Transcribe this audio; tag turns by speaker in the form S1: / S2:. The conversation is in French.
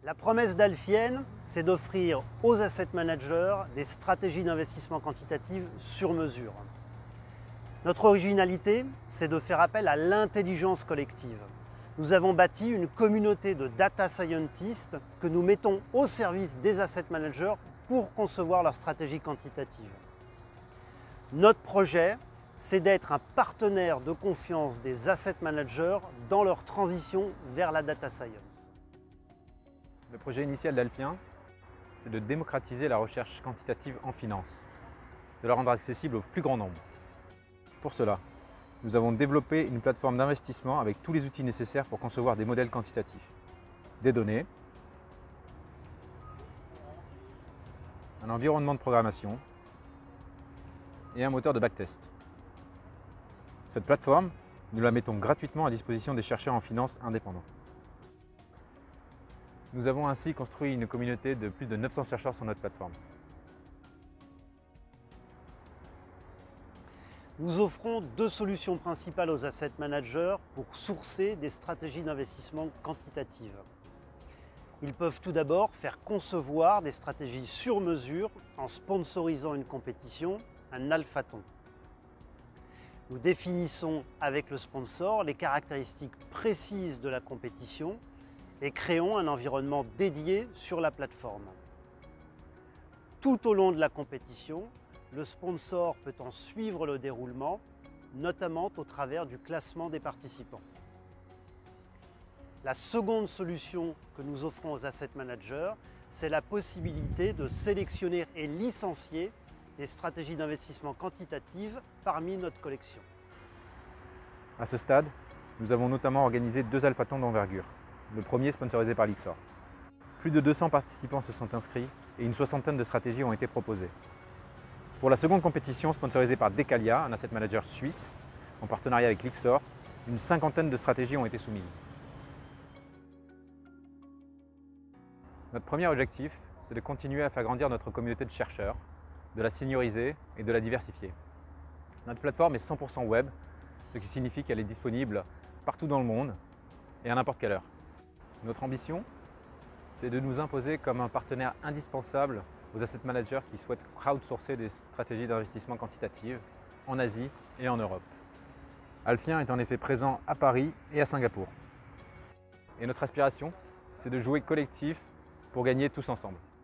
S1: La promesse d'Alfien, c'est d'offrir aux asset managers des stratégies d'investissement quantitative sur mesure. Notre originalité, c'est de faire appel à l'intelligence collective. Nous avons bâti une communauté de data scientists que nous mettons au service des asset managers pour concevoir leur stratégie quantitative. Notre projet, c'est d'être un partenaire de confiance des asset managers dans leur transition vers la data science.
S2: Le projet initial d'Alfien, c'est de démocratiser la recherche quantitative en finance, de la rendre accessible au plus grand nombre. Pour cela, nous avons développé une plateforme d'investissement avec tous les outils nécessaires pour concevoir des modèles quantitatifs, des données, un environnement de programmation et un moteur de backtest. Cette plateforme, nous la mettons gratuitement à disposition des chercheurs en finance indépendants. Nous avons ainsi construit une communauté de plus de 900 chercheurs sur notre plateforme.
S1: Nous offrons deux solutions principales aux asset managers pour sourcer des stratégies d'investissement quantitatives. Ils peuvent tout d'abord faire concevoir des stratégies sur mesure en sponsorisant une compétition, un alphaton. Nous définissons avec le sponsor les caractéristiques précises de la compétition et créons un environnement dédié sur la plateforme. Tout au long de la compétition, le sponsor peut en suivre le déroulement, notamment au travers du classement des participants. La seconde solution que nous offrons aux asset managers, c'est la possibilité de sélectionner et licencier des stratégies d'investissement quantitatives parmi notre collection.
S2: À ce stade, nous avons notamment organisé 2 alphatons d'envergure. Le premier sponsorisé par Lyxor. Plus de 200 participants se sont inscrits et une soixantaine de stratégies ont été proposées. Pour la seconde compétition, sponsorisée par Decalia, un asset manager suisse, en partenariat avec Lyxor, une cinquantaine de stratégies ont été soumises. Notre premier objectif, c'est de continuer à faire grandir notre communauté de chercheurs, de la senioriser et de la diversifier. Notre plateforme est 100% web, ce qui signifie qu'elle est disponible partout dans le monde et à n'importe quelle heure. Notre ambition, c'est de nous imposer comme un partenaire indispensable aux asset managers qui souhaitent crowdsourcer des stratégies d'investissement quantitatives en Asie et en Europe. Alfien est en effet présent à Paris et à Singapour. Et notre aspiration, c'est de jouer collectif pour gagner tous ensemble.